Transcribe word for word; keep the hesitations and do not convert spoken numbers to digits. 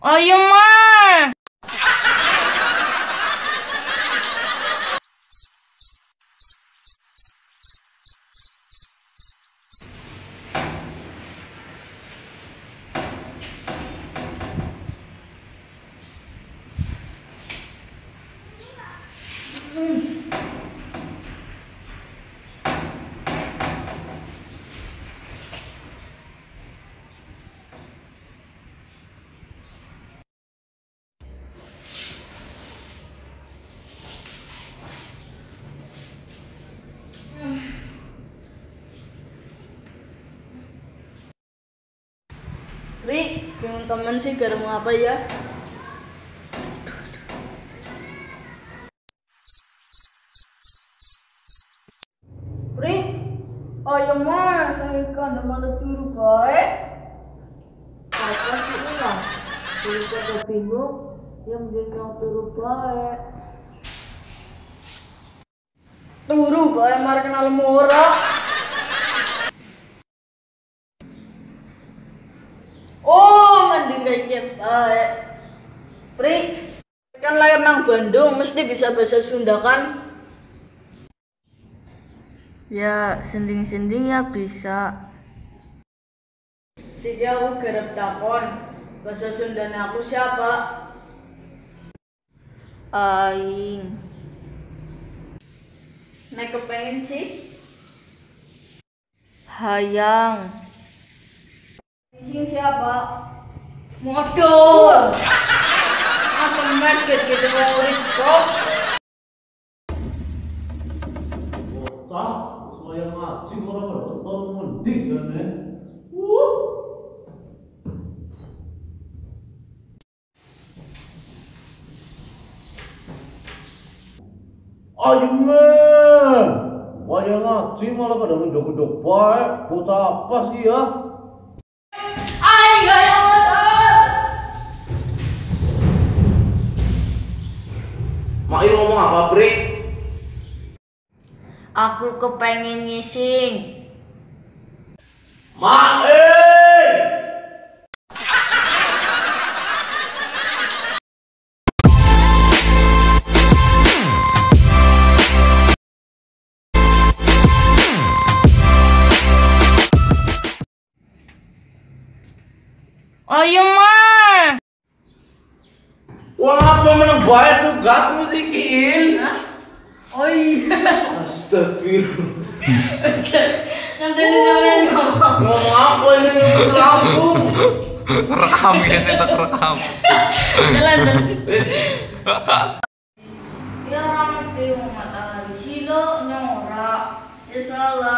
Ayemee. Ri, bingung temen sih gara mau apa ya? Ri, Ayemee, saya kan malah turu baik. Apa sih ulang? Turu pada bingung, yang bingung turu baik. Turu baik, mari kenal murah. Oh, mending kayak baik. Pri, kan lahir nang Bandung, mesti bisa bahasa Sunda kan? Ya, sending-sending ya bisa. Siki aku garap takon, bahasa Sundanya aku siapa? Aing. Nek kepengen sih? Hayang. Sing siapa? Modal. Asam market gitu murid kok. Bocah, saya ngaji orang berbetul mendik jane. Wuh. Ayemee, wayang ngaji malah pada ngedok-ngedok baik. Bocah apa sih ya? Aing gak yang modal. Mak ini ngomong apa, Bre? Aku kepengen ngising. Mak, eh! Ayemee. Wah, apa menang baik tugasmu sih, Kiin? Oh iya. Astagfirullah. Nanti kalian ngomong. Ngomong apa ini ngomong lambung? Rekam ya, saya rekam. Jalan jalan. Ya orang ngerti matahari silo nyora. Ya salah.